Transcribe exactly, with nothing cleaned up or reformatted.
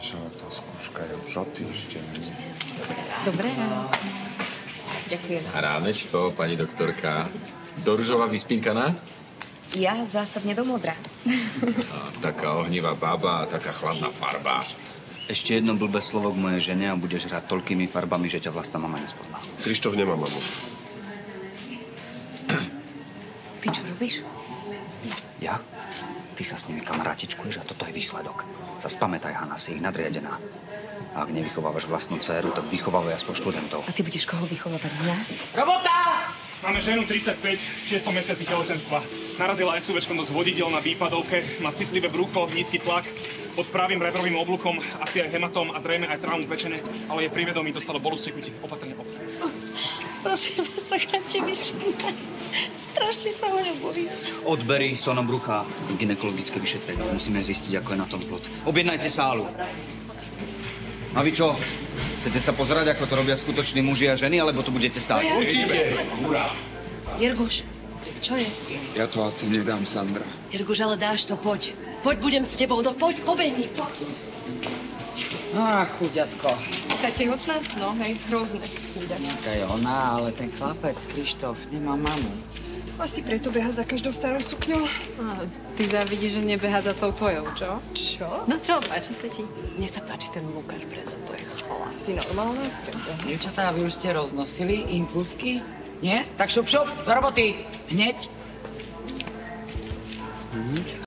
Čo to skúškajú už o týždeň? Dobré ráno. Ďakujem. Ránečko, pani doktorka. Do ružová vyspinkaná? Ja zásadne do modra. A, taká ohnivá baba a taká chladná farba. Ešte jedno blbé slovo k mojej žene a budeš hrať toľkými farbami, že ťa vlastná mama nespozná. Krištof nemá mamu. Ty čo robíš? Ja? Ty sa s nimi kamarátičkuješ a toto je výsledok. Sa spamätaj, Hanna, si ich nadriadená. A ak nevychovávaš vlastnú dcéru, tak vychovávaj aspoň študentov. A ty budeš koho vychovávať? Mňa? Robota! Máme ženu tridsaťpäť, v šiestom mesiaci tehotenstva. Narazila SUVčkom do zvodidel na výpadovke, má citlivé brucho, nízky tlak, pod pravým rebrovým oblúkom, asi aj hematom a zrejme aj traumu pečene, ale je pri vedomí, dostalo bolesť tekutí. Opatrne, opatrne. Prosím vás, zachránte mi syna. Strašne sa ho nebojím. Odbery, sonom brucha, gynekologické vyšetrenie. Musíme zistiť, ako je na tom plod. Objednajte sálu. A vy čo? Chcete sa pozerať, ako to robia skutoční muži a ženy, alebo tu budete stáť? No ja Určite! Hurá! Jirguš, čo je? Ja to asi nedám, Sandra. Jirguš, ale dáš to, poď. Poď, budem s tebou, no poď, pobehni, poď. Á, chuďatko. Taká tehotná? No hej, hrozné. Taká je ona, ale ten chlapec, Krištof, nemá mamu. Asi preto beha za každou starou sukňou. A ty závidíš, že nebeha za tou tvojou, čo? Čo? No čo, páči sa ti? Mne sa páči ten Lukáš Breza, to je chala. Si normálna? Dievčatá, vy už ste roznosili infúzky? Nie? Tak šup, šup, do roboty. Hneď.